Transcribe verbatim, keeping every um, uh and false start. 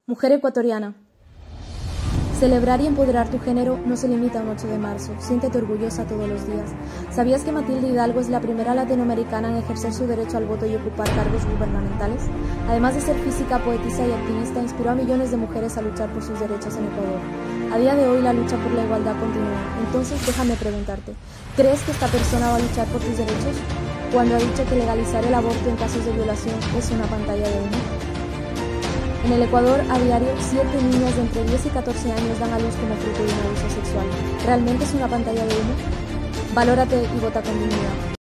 Mujer ecuatoriana. Celebrar y empoderar tu género no se limita a un ocho de marzo. Siéntete orgullosa todos los días. ¿Sabías que Matilde Hidalgo es la primera latinoamericana en ejercer su derecho al voto y ocupar cargos gubernamentales? Además de ser física, poetisa y activista, inspiró a millones de mujeres a luchar por sus derechos en Ecuador. A día de hoy la lucha por la igualdad continúa. Entonces déjame preguntarte, ¿crees que esta persona va a luchar por tus derechos? Cuando ha dicho que legalizar el aborto en casos de violación es una pantalla de humo. En el Ecuador, a diario, siete niñas de entre diez y catorce años dan a luz como fruto de un abuso sexual. ¿Realmente es una pantalla de humo? Valórate y vota con dignidad.